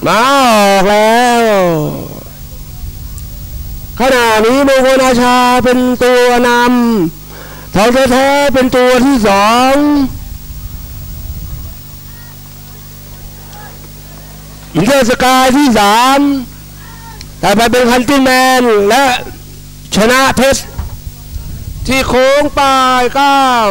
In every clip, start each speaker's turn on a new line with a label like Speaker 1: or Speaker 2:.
Speaker 1: มาออกแล้วขณะนี้มงคลอาชาเป็นตัวนำทองแท้ๆเป็นตัวที่สองอินเตอร์สกายที่สามแต่ไปเป็นคันตี้แมนและชนะเพชรที่โค้งปลายก้าว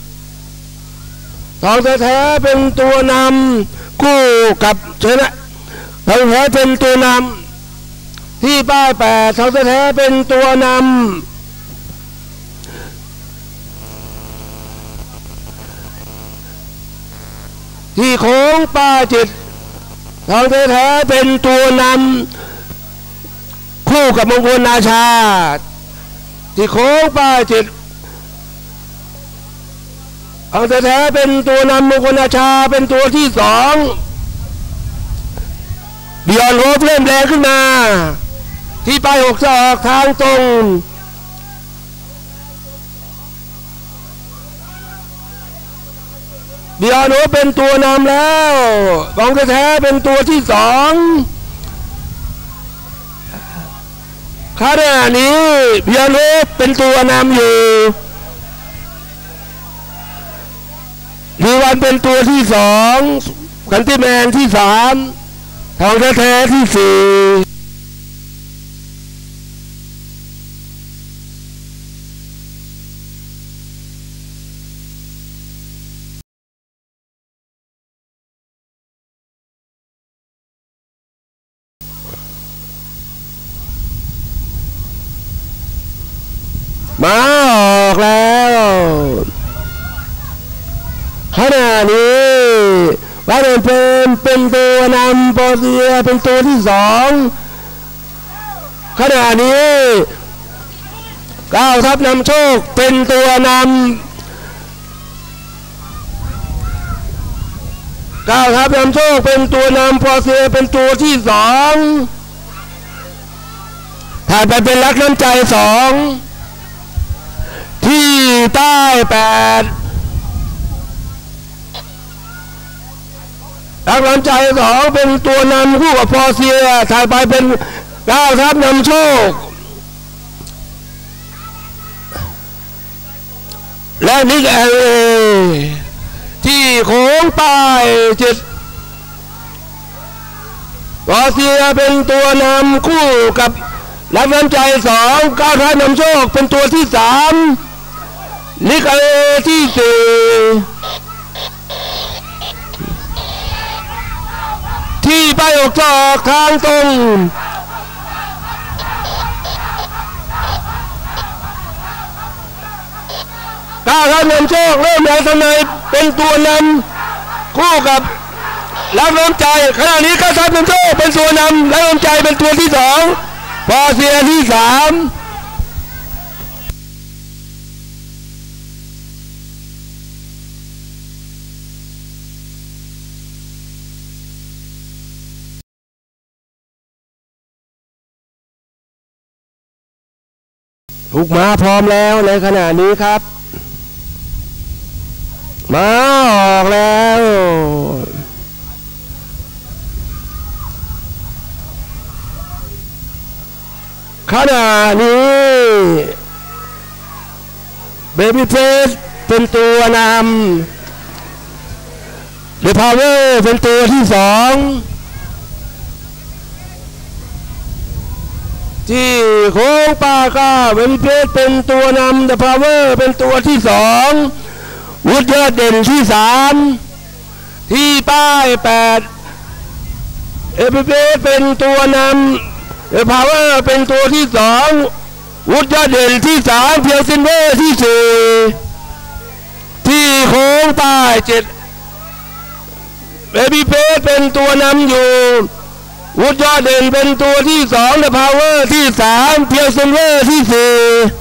Speaker 1: ทองแท้ๆเป็นตัวนำคู่กับชนะทองแท้เป็นตัวนำที่ป้าย8ทองแท้เป็นตัวนำที่โค้งป้าย7ทองแท้เป็นตัวนำคู่กับมงคลอาชาที่โค้งป้าย7ทองแท้เป็นตัวนำมงคลอาชาเป็นตัวที่สองบิออนโฮปเริ่มแรงขึ้นมาที่ป้าย6จะออกทางตรงบิออนโฮปเป็นตัวนำแล้วทองแท้เป็นตัวที่สองขณะนี้บิออนโฮปเป็นตัวนำอยู่ดีวันเป็นตัวที่สองกันตี้แมนที่สามทองแท้ที่สี่มาออกแล้วขณะนี้ว่าเป็นตัวนำโปรเซียเป็นตัวที่สองขณะนี้ก้าวทัพนำโชคเป็นตัวนำก้าวทัพนำโชคเป็นตัวนำโปรเซียเป็นตัวที่สองถ่ายไปเป็นรักน้ำใจสองที่ใต้8รักน้ำใจสองเป็นตัวนำคู่กับพอเซียถ่ายไปเป็นก้าวทัพนำโชคและนิกที่โค้งปลาย7พอเซียเป็นตัวนำคู่กับรักน้ำใจสองก้าวทัพนำโชคเป็นตัวที่สามนิกที่สี่ที่ไปออกจากทางตรงก้าวทัพนำโชคเริ่มแรงทนายเป็นตัวนำคู่กับรักน้ำใจขณะนี้ก้าวทัพนำโชคเป็นตัวนำรักน้ำใจเป็นตัวที่สองพอเซียที่สามทุกม้าพร้อมแล้วในขณะนี้ครับม้าออกแล้วขณะนี้เบบี้เฟสเป็นตัวนำเดอะพาวเวอร์เป็นตัวที่สองที่โค้งปาก้าเบบี้เฟสเป็นตัวนำเดอะพาวเวอร์เป็นตัวที่สองวุฒิยอดเด่นที่สามที่ป้าย8เอเบบี้เฟสเป็นตัวนำเดอะพาวเวอร์เป็นตัวที่สองวุฒิยอดเด่นที่สามเพียวซินเวอร์ที่สี่ที่โค้งปลาย7เบบี้เฟสเป็นตัวนำอยู่วุฒิยอดเด่นเป็นตัวที่สองเดอะพาวเวอร์ที่สามเพียวซินเวอร์ที่สี่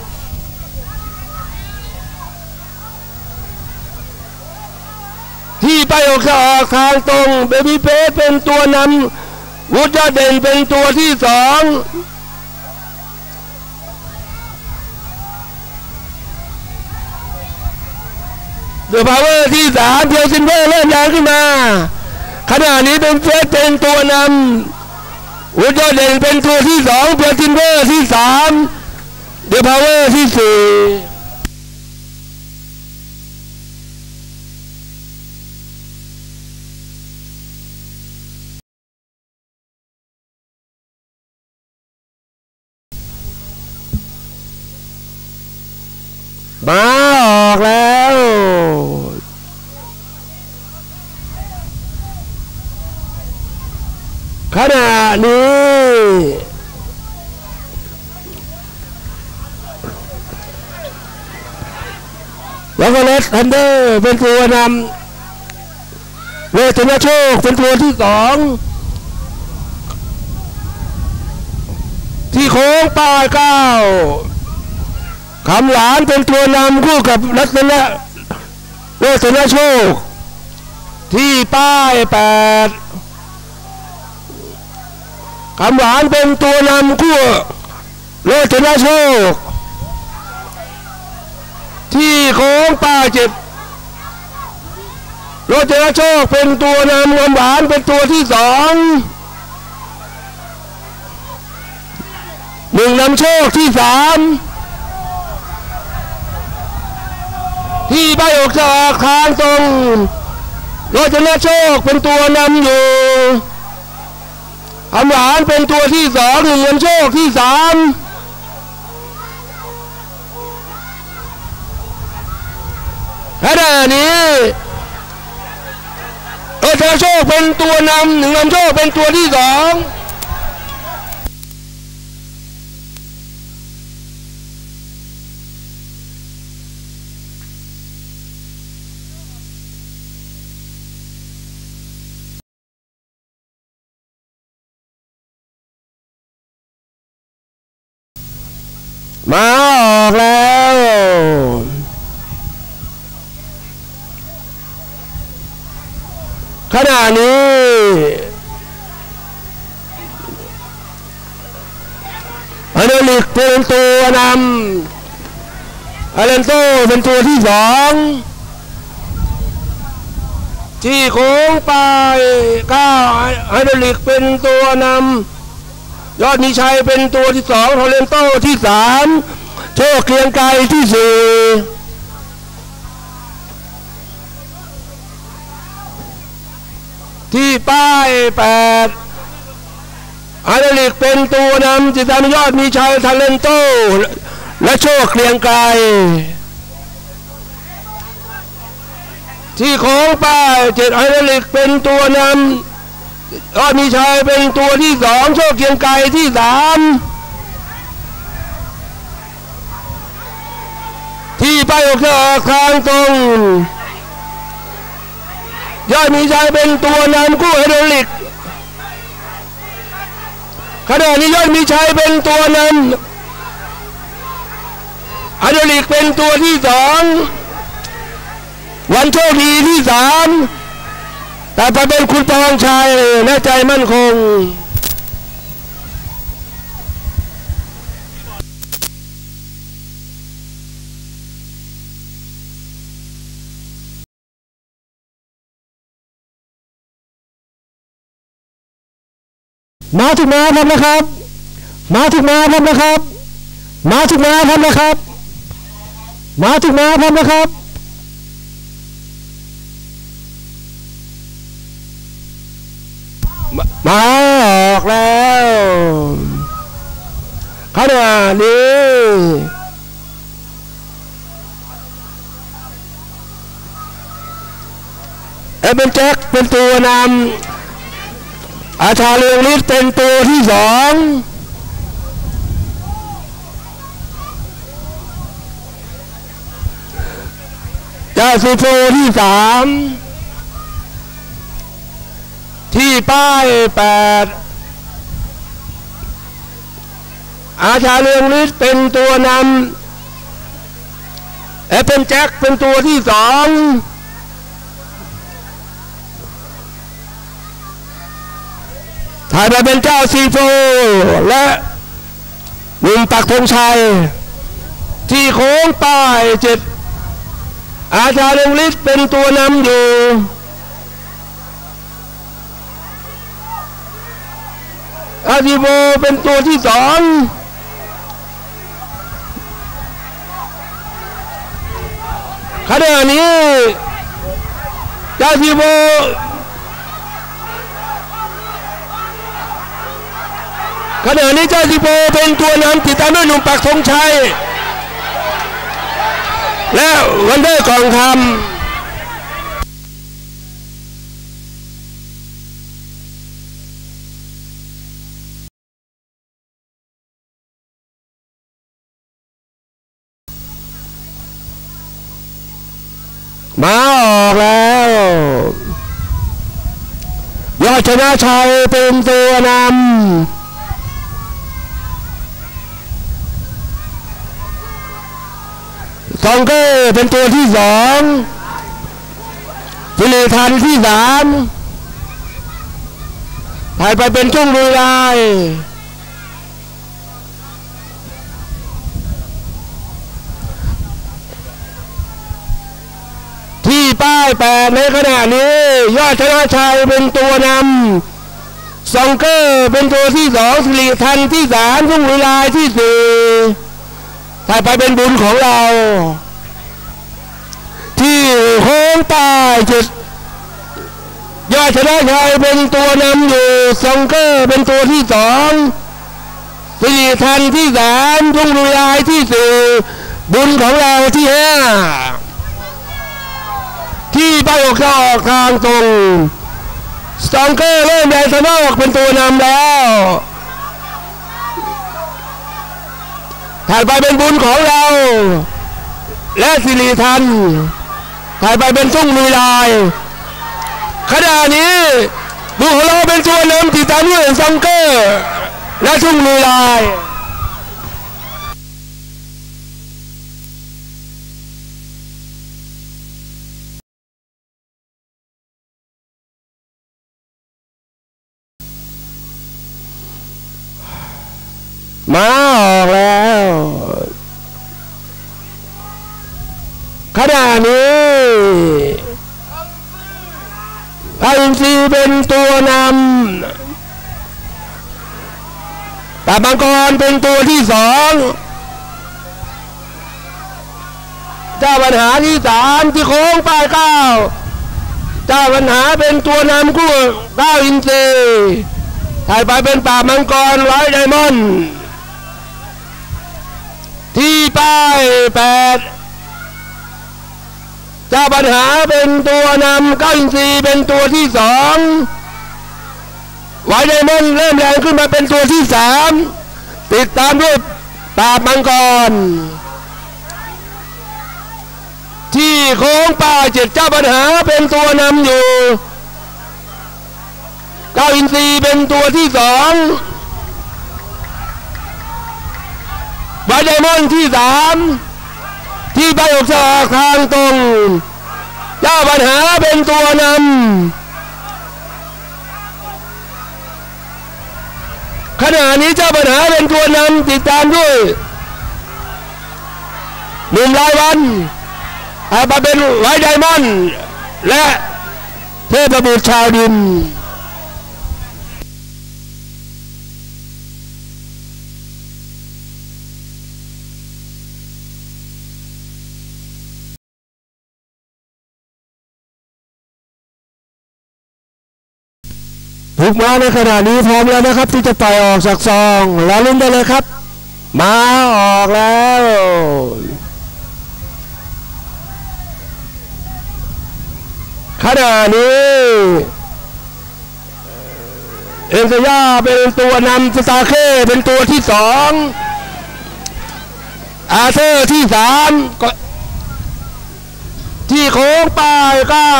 Speaker 1: ที่ไปออกทางตรงเบบี้เฟสเป็นตัวนำวุฒิยอดเด่นเป็นตัวที่สองเดอะพาวเวอร์ที่สามเพียวซินเวอร์เริ่มแรงขึ้นมาขณะนี้เป็นเฟสเป็นตัวนำอุดรเด่นเป็นตัวที่สองเพียร์ทินเวอร์ที่สามเดอะพาวเวอร์ที่สี่มาออกแล้วขณะนี้แล้วก็เลสทันเดอร์เป็นตัวนำเวทนาโชคเป็นตัวที่สองที่โค้งป้ายเก้าคำหลานเป็นตัวนำคู่กับลักษณะเวทนาโชคที่ป้ายแปดคำหวานเป็นตัวนำคู่เวทนาโชคที่โค้งป้ายเจ็ดโรเจอร์โชคเป็นตัวนำคำหวานเป็นตัวที่สองหนึ่งนำโชคที่สามที่ใบออกจากทางตรงโรเจอร์โชคเป็นตัวนำอยู่คำหวานเป็นตัวที่สองหนึ่งนำโชคที่สามขณะนี้โรเจอร์โชคเป็นตัวนำหนึ่งนำโชคเป็นตัวที่สองมาออกแล้วขณะนี้อเดลิกเป็นตัวนำอเลนโตเป็นตัวที่สองที่โค้งไปก้าอเดลิกเป็นตัวนำยอดมีชัยเป็นตัวที่สองโทเลนโตที่สามโชคเกรียงไกรที่สี่ที่ป้ายแปดอาร์เดลิกเป็นตัวนำจิตามยอดมีชัยทาเลนโตและโชคเกรียงไกรที่โค้งป้ายเจ็ดอาร์เดลิกเป็นตัวนำยอดมีชัยเป็นตัวที่สองโชคเกรียงไกรที่สามที่ป้ายออกจากทางตรงยอดมีชัยเป็นตัวนำคู่ไฮโดรลิกขณะนี้ยอดมีชัยเป็นตัวนำไฮโดรลิกเป็นตัวที่สองวันโชคดีที่สามแต่ไปเป็นคุณปองชัยและใจมั่นคงมาถึงมาทำนะครับมาถึงมาทำนะครับมาถึงมาทำนะครับมาถึงมาทำนะครับมาออกแล้วขณะนี้เป็นแจ็คเป็นตัวนำอาชาเรืองฤทธิ์เป็นตัวที่สองเจ้าซีโฟที่สามที่ป้ายแปดอาชาเรืองฤทธิ์เป็นตัวนำเป็นแจ็คเป็นตัวที่สองถ่ายมาเป็นเจ้าซีโฟและหนุ่มปักธงชัยที่โค้งป้ายเจ็ดอาชาเรืองฤทธิ์เป็นตัวนำอยู่อาซิโบเป็นตัวที่สองขณะนี้จาซิโบขณะนี้จาซิโบเป็นตัวนำติดตามด้วยหนุ่มปักธงชัยและวันเดอร์กองคำมาออกแล้วยอดชนะชัยเป็นตัวนำซองเกอร์เป็นตัวที่สองสิริทันที่สามถ่ายไปเป็นช่วงลุยลายที่ป้าย8ในขณะนี้ยอดชนะชัยเป็นตัวนำซองเกอร์เป็นตัวที่สองสิริทันที่สามช่วงลุยลายที่สี่ถ่ายไปเป็นบุญของเราที่โค้งใต้จุดยอดชนะชัยเป็นตัวนำอยู่ซองเกอร์เป็นตัวที่สองสิริทันที่สามช่วงลุยลายที่สี่บุญของเราที่ห้าที่ไปออกทางตรงซองเกอร์เริ่มแดงสนอกเป็นตัวนำแล้วถ่ายไปเป็นบุญของเราและสิริทันถ่ายไปเป็นสุ่งลุยลายขณะนี้บุญของเราเป็นตัวนำติดตามด้วยซองเกอร์และสุ่งลุยลายมาออกแล้วขณะนี้ไอซีเป็นตัวนำตาบังกรเป็นตัวที่สองเจ้าปัญหาที่สามที่โค้งป้ายเก้าเจ้าปัญหาเป็นตัวนำคู่เก้าอินซีถ่ายไปเป็นป่ามังกรไว้ไดมอนด์ที่ป้าย8เจ้าปัญหาเป็นตัวนำ9อินทรีเป็นตัวที่สองไวไดมอนด์เริ่มแรงขึ้นมาเป็นตัวที่สามติดตามด้วยป่ามังกรที่โค้งป้าย7เจ้าปัญหาเป็นตัวนำอยู่9อินทรีเป็นตัวที่สองไวไดมอนด์ที่สามที่ไปออกจากทางตรงเจ้าปัญหาเป็นตัวนำขณะนี้เจ้าปัญหาเป็นตัวนำติดตามด้วยหนุ่มรายวันมาเป็นไวไดมอนด์และเทพบุตรชาวดินถูกมาในขณะนี้พร้อมแล้วนะครับที่จะปล่อยออกจากซองแล้วลุ้นได้เลยครับมาออกแล้วขณะนี้เอ็นเซย่าเป็นตัวนำสตาร์เคเป็นตัวที่สองอาเธอร์ที่สามที่โค้งป้ายเก้า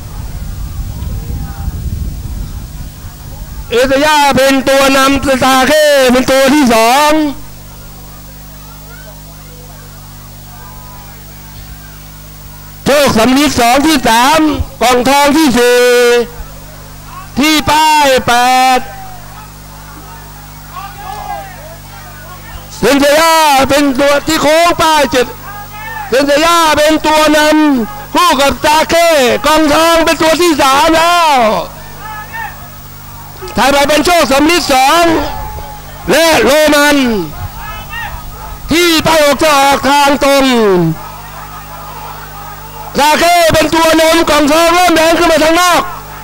Speaker 1: เอเซย่าเป็นตัวนำสตาร์เคเป็นตัวที่สองโชคสำลิด2ที่3กล่องทองที่4ที่ป้าย8เซนเซียเป็นตัวที่โค้งป้าย7เซนเซียเป็นตัวนำคู่กับสตาร์เคกล่องทองเป็นตัวที่3แล้วถ่ายไปเป็นโชคสำลิด2 และโรมันที่ไปออกจะออกทางตรงซาเก้เป็นตัวนมกล่องทองเริ่มแดงขึ้นมาทางนอก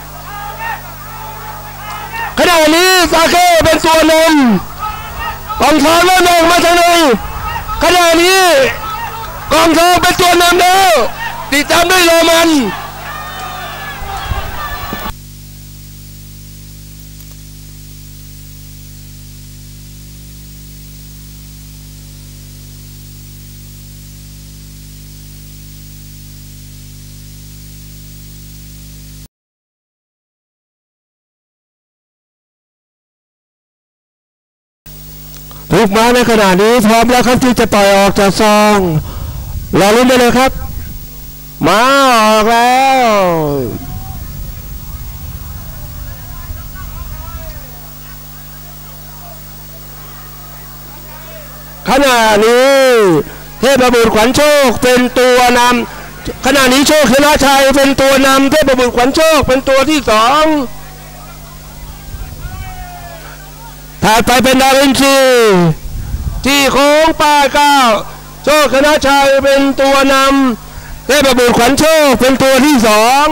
Speaker 1: ขณะนี้ซาเก้เป็นตัวนมกล่องทองเริ่มแดงมาทางในขณะนี้กล่องทองเป็นตัวนำแล้วติดตามด้วยโรมันทุกม้าในขณะนี้พร้อมแล้วครับที่จะปล่อยออกจากซองรอลุ้นได้เลยครับม้าออกแล้วขณะนี้เทพบุตรขวัญโชคเป็นตัวนำขณะนี้โชคชนะชัยเป็นตัวนำเทพบุตรขวัญโชคเป็นตัวที่สองถัดไปเป็นดาวินชีที่โค้งป้ายเก้าโชคชนะชัยเป็นตัวนำเทพบุตรขวัญโชคเป็นตัวที่สอง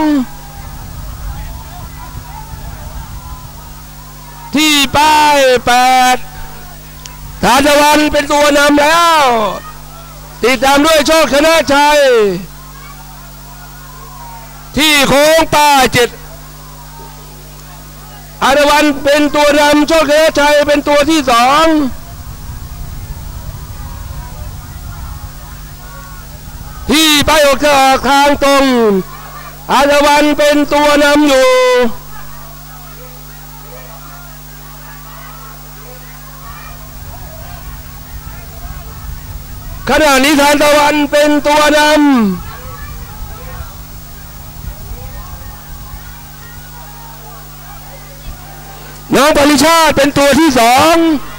Speaker 1: ที่ป้ายแปดทานตะวันเป็นตัวนำแล้วติดตามด้วยโชคชนะชัยที่โค้งป้ายเจ็ดอารวันเป็นตัวนำโชคชนะชัยเป็นตัวที่สองที่ไปออกจากทางตรงอารวันเป็นตัวนำอยู่ขณะนี้ทานตะวันเป็นตัวนำน้องปริชาติเป็นตัวที่สอง